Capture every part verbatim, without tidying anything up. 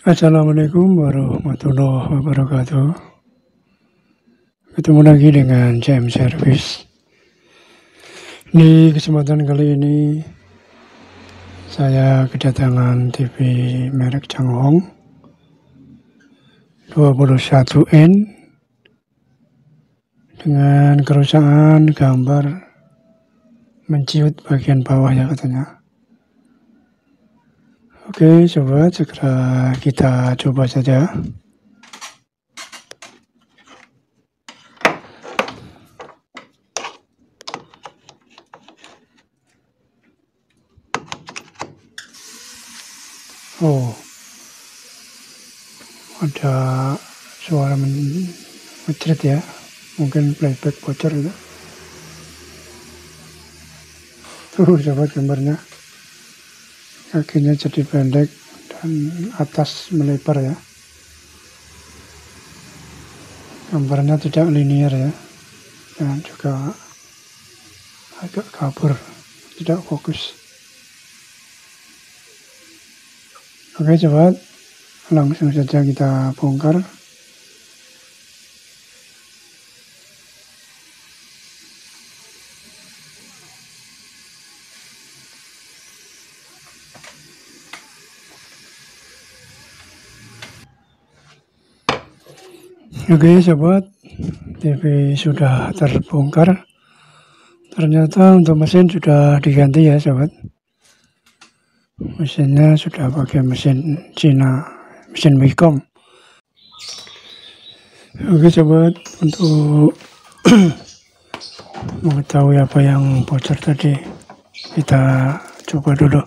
Assalamualaikum warahmatullahi wabarakatuh. Ketemu lagi dengan C M Service. Di kesempatan kali ini saya kedatangan T V merek Changhong dua puluh satu N dengan kerusakan gambar menciut bagian bawahnya katanya. Oke sobat, segera kita coba saja. Oh, ada suara mencret ya, mungkin playback bocor itu. Tuh sobat, gambarnya kakinya jadi pendek dan atas melebar ya. Gambarnya tidak linear ya, dan juga agak kabur, tidak fokus. Oke sobat, langsung saja kita bongkar. Oke sobat, T V sudah terbongkar. Ternyata untuk mesin sudah diganti ya sobat. Mesinnya sudah pakai mesin Cina, mesin Wacom. Oke sobat, untuk mengetahui apa yang bocor tadi, kita coba dulu.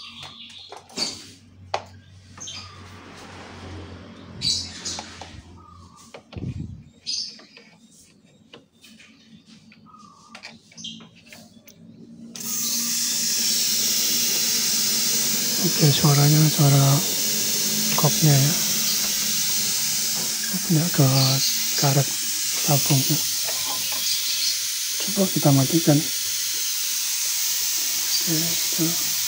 Oke, suaranya suara kopnya ya, kopnya ke karet tabungnya. Coba kita matikan. Oke, itu.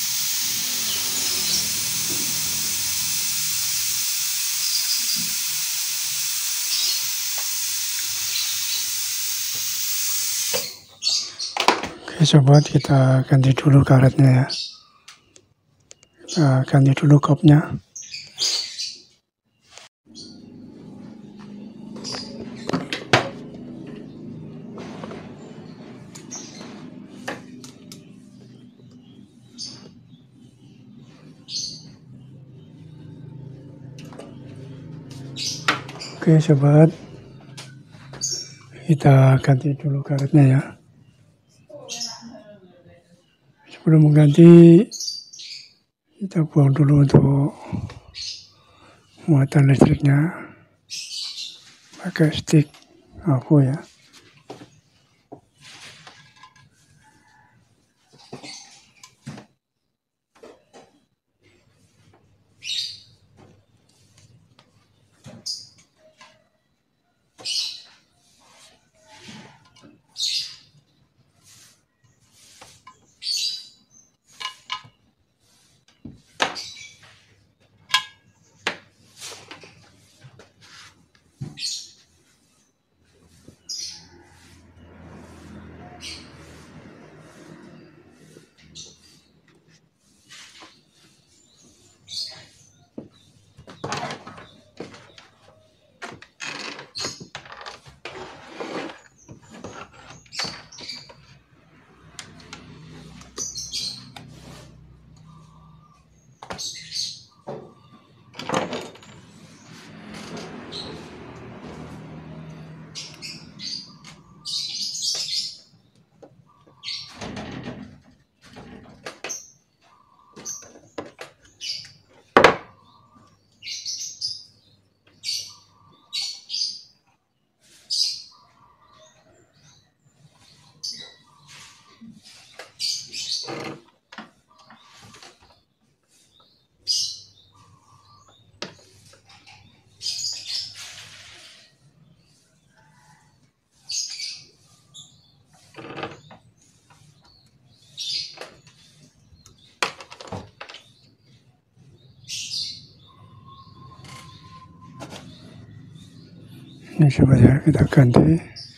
Oke sobat, kita ganti dulu karetnya ya. Kita ganti dulu kopnya. Oke sobat, kita ganti dulu karetnya ya. Sebelum mengganti, kita buang dulu untuk muatan listriknya pakai stick aku ya. Ini coba ya kita ganti.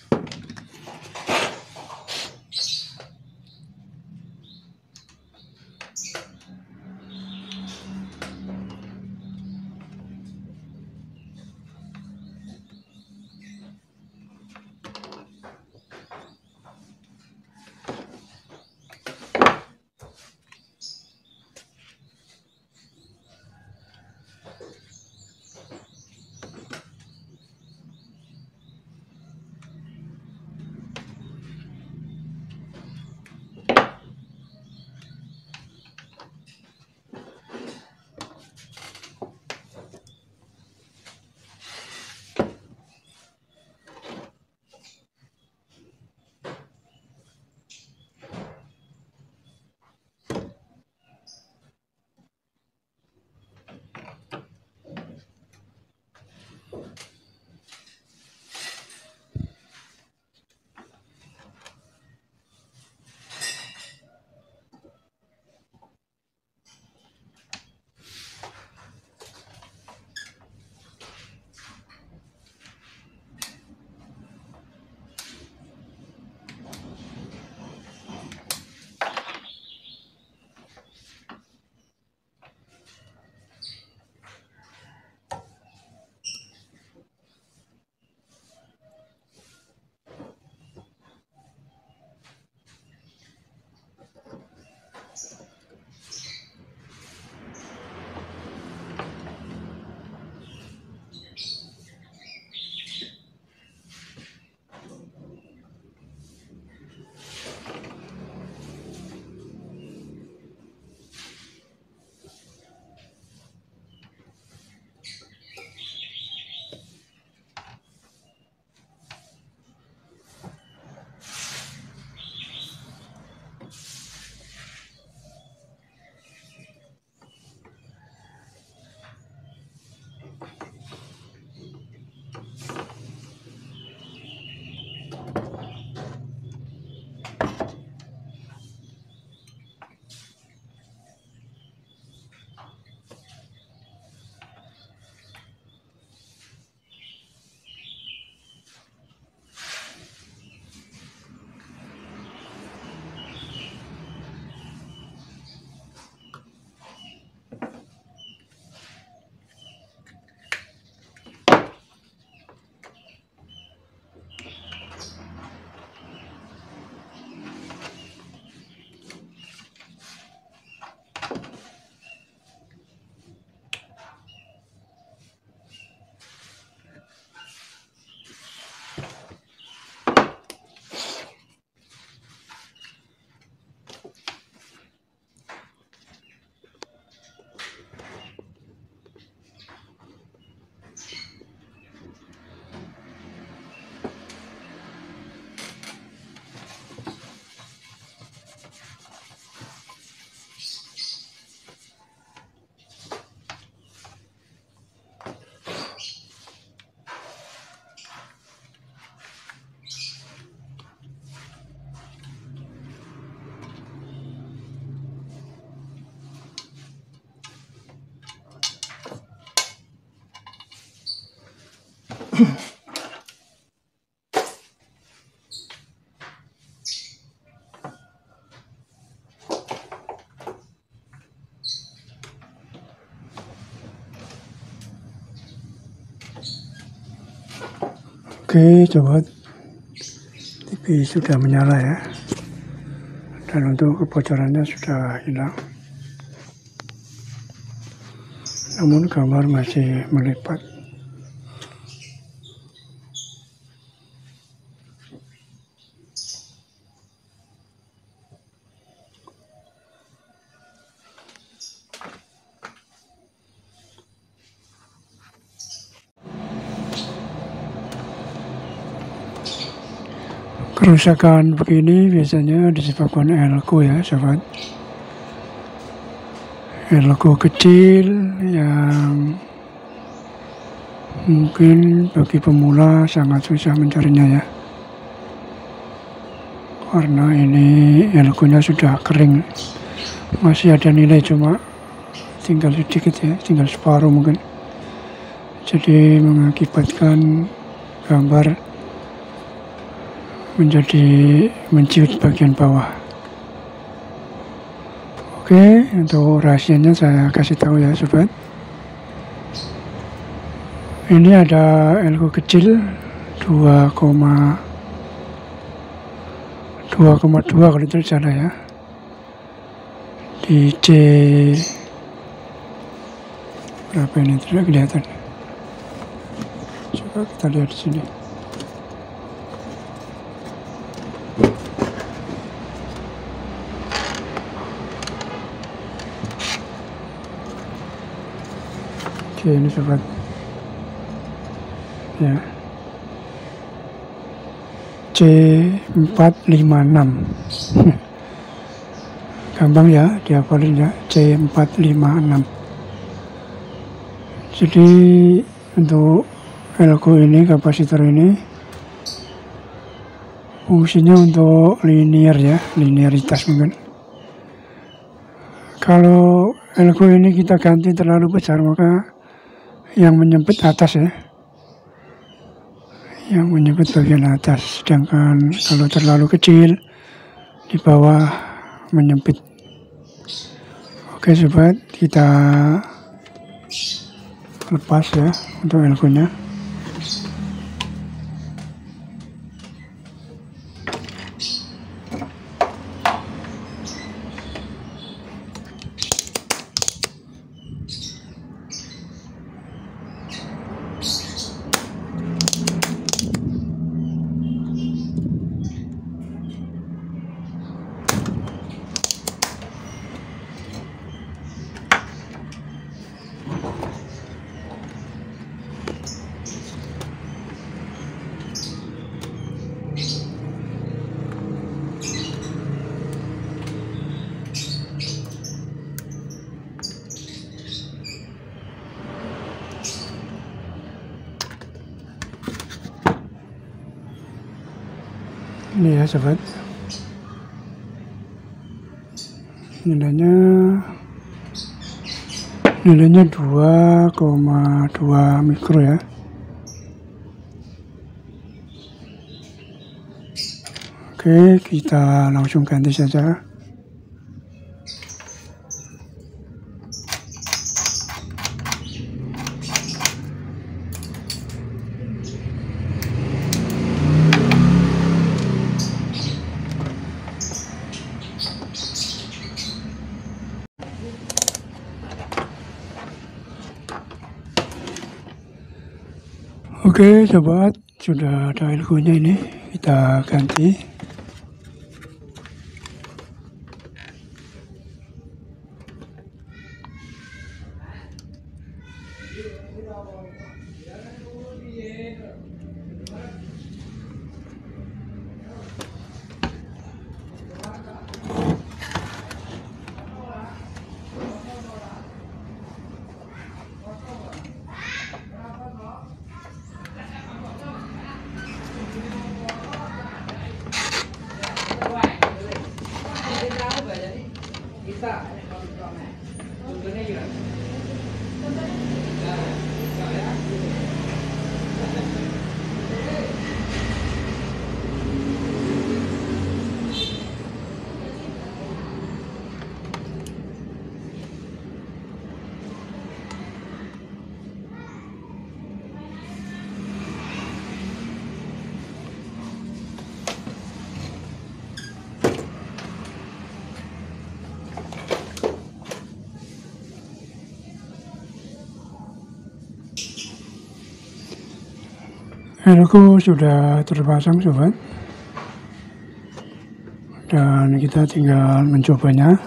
Oke, coba T V sudah menyala ya, dan untuk kebocorannya sudah hilang, namun gambar masih melipat. Kerusakan begini biasanya disebabkan elko ya sobat. Elko kecil yang mungkin bagi pemula sangat susah mencarinya ya, karena ini elkonya sudah kering, masih ada nilai cuma tinggal sedikit ya, tinggal separuh mungkin, jadi mengakibatkan gambar menjadi menciut bagian bawah. Oke, untuk rahasianya saya kasih tahu ya sobat. Ini ada elko kecil dua koma dua kalau tidak salah ya, di C berapa ini tidak kelihatan. Coba kita lihat di sini. Oke, ini sobat ya, C empat lima enam. Gampang ya dihafalin ya, C empat lima enam. Jadi untuk elko ini, kapasitor ini fungsinya untuk linear ya, linearitas mungkin. Kalau elko ini kita ganti terlalu besar, maka yang menyempit atas ya, yang menyebut bagian atas, sedangkan kalau terlalu kecil di bawah menyempit. Oke sobat, kita lepas ya untuk elkonya. Ini ya sobat, nilainya nilainya dua koma dua mikro ya. Oke, kita langsung ganti saja. Oke sobat, sudah ada elkonya ini, kita ganti. Elko sudah terpasang sobat, dan kita tinggal mencobanya.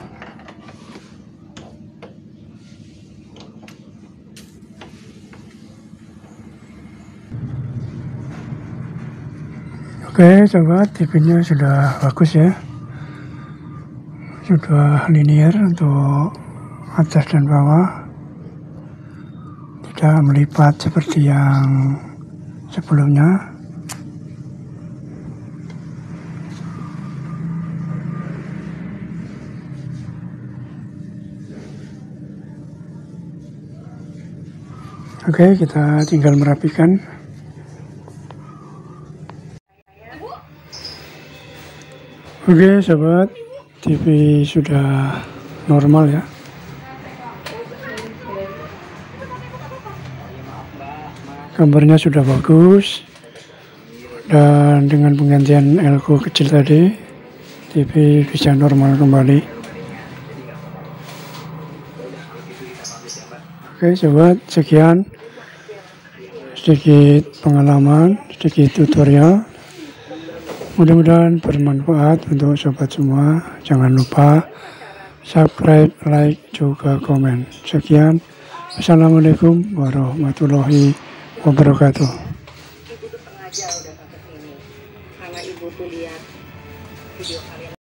Oke sobat, T V-nya sudah bagus ya, sudah linear untuk atas dan bawah, tidak melipat seperti yang sebelumnya. Oke, kita tinggal merapikan. Oke sobat, T V sudah normal ya. Gambarnya sudah bagus. Dan dengan penggantian elko kecil tadi, T V bisa normal kembali. Oke sobat, sekian sedikit pengalaman, sedikit tutorial. Mudah-mudahan bermanfaat untuk sobat semua. Jangan lupa subscribe, like, juga komen. Sekian. Assalamualaikum warahmatullahi wabarakatuh. Ibu tuh sengaja udah ke sini karena ibu tuh lihat video kalian.